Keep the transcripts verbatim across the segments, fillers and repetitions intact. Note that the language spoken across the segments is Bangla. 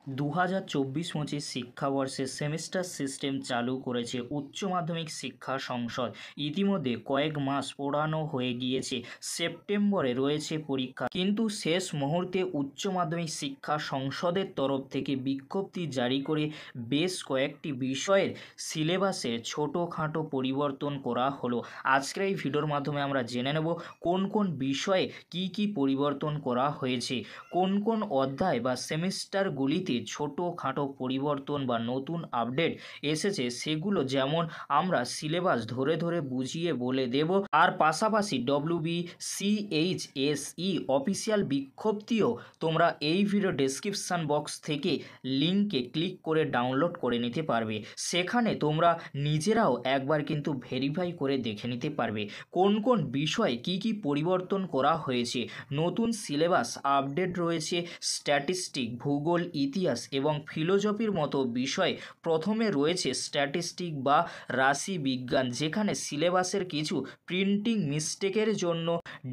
দু হাজার চব্বিশ পঁচিশ শিক্ষাবর্ষে সেমিস্টার সিস্টেম চালু করেছে উচ্চ মাধ্যমিক শিক্ষা সংসদ। ইতিমধ্যে কয়েক মাস পোড়ানো হয়ে গিয়েছে, সেপ্টেম্বরে রয়েছে পরীক্ষা, কিন্তু শেষ মুহূর্তে উচ্চ মাধ্যমিক শিক্ষা সংসদের তরফ থেকে বিজ্ঞপ্তি জারি করে বেশ কয়েকটি বিষয়ের সিলেবাসে ছোটোখাটো পরিবর্তন করা হলো। আজকের এই ভিডিওর মাধ্যমে আমরা জেনে নেব কোন কোন বিষয়ে কি কি পরিবর্তন করা হয়েছে, কোন কোন অধ্যায় বা সেমিস্টারগুলিতে ছোটোখাটো পরিবর্তন বা নতুন আপডেট এসেছে সেগুলো যেমন আমরা সিলেবাস ধরে ধরে বুঝিয়ে বলে দেব। আর পাশাপাশি ডব্লিউবিসিএইচএসই অফিসিয়াল বিজ্ঞপ্তিও তোমরা এই ভিডিও ডেসক্রিপশান বক্স থেকে লিঙ্কে ক্লিক করে ডাউনলোড করে নিতে পারবে। সেখানে তোমরা নিজেরাও একবার কিন্তু ভেরিফাই করে দেখে নিতে পারবে কোন কোন বিষয়ে কি কি পরিবর্তন করা হয়েছে। নতুন সিলেবাস আপডেট রয়েছে স্ট্যাটিস্টিক, ভূগোল, ইতিহাস এবং ফিলোজফির মতো বিষয়। প্রথমে রয়েছে স্ট্যাটিস্টিক বা রাশি বিজ্ঞান, যেখানে সিলেবাসের কিছু প্রিন্টিং মিস্টেকের জন্য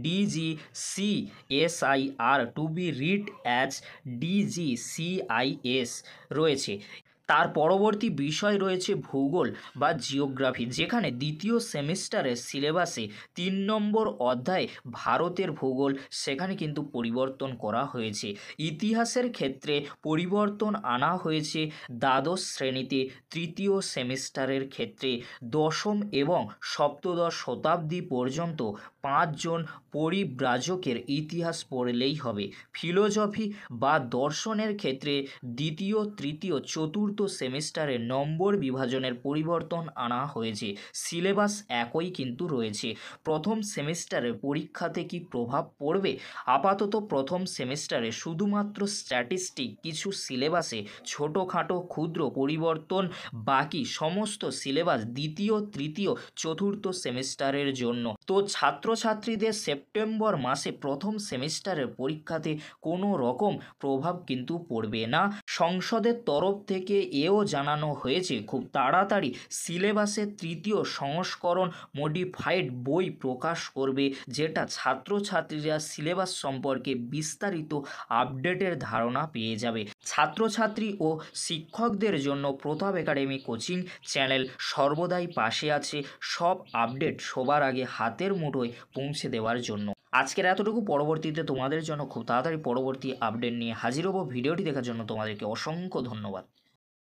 DGCSIR to be read as DGCIS রয়েছে। তার পরবর্তী বিষয় রয়েছে ভূগোল বা জিওগ্রাফি, যেখানে দ্বিতীয় সেমিস্টারের সিলেবাসে তিন নম্বর অধ্যায় ভারতের ভূগোল, সেখানে কিন্তু পরিবর্তন করা হয়েছে। ইতিহাসের ক্ষেত্রে পরিবর্তন আনা হয়েছে দ্বাদশ শ্রেণীতে তৃতীয় সেমিস্টারের ক্ষেত্রে দশম এবং সপ্তদশ শতাব্দী পর্যন্ত পাঁচজন পরিব্রাজকের ইতিহাস পড়লেই হবে। ফিলোজফি বা দর্শনের ক্ষেত্রে দ্বিতীয়, তৃতীয়, চতুর্থ সেমিস্টারে নম্বর বিভাজনের পরিবর্তন আনা হয়েছে। সিলেবাস একই কিন্তু রয়েছে। প্রথম সেমিস্টারের পরীক্ষাতে কি প্রভাব পড়বে? আপাতত প্রথম সেমিস্টারে শুধুমাত্র স্ট্যাটিস্টিক কিছু সিলেবাসে ছোটোখাটো ক্ষুদ্র পরিবর্তন, বাকি সমস্ত সিলেবাস দ্বিতীয়, তৃতীয়, চতুর্থ সেমিস্টারের জন্য। তো ছাত্রছাত্রীদের সেপ্টেম্বর মাসে প্রথম সেমিস্টারের পরীক্ষাতে কোনো রকম প্রভাব কিন্তু পড়বে না। সংসদের তরফ থেকে এও জানানো হয়েছে খুব তাড়াতাড়ি সিলেবাসের তৃতীয় সংস্করণ মডিফাইড বই প্রকাশ করবে, যেটা ছাত্রছাত্রীরা সিলেবাস সম্পর্কে বিস্তারিত আপডেটের ধারণা পেয়ে যাবে। ছাত্রছাত্রী ও শিক্ষকদের জন্য প্রতাপ একাডেমি কোচিং চ্যানেল সর্বদাই পাশে আছে, সব আপডেট সবার আগে হাতের মুঠোয় পৌঁছে দেওয়ার জন্য। আজকের এতটুকু, পরবর্তীতে তোমাদের জন্য খুব তাড়াতাড়ি পরবর্তী আপডেট নিয়ে হাজির হব। ভিডিওটি দেখার জন্য তোমাদেরকে অসংখ্য ধন্যবাদ।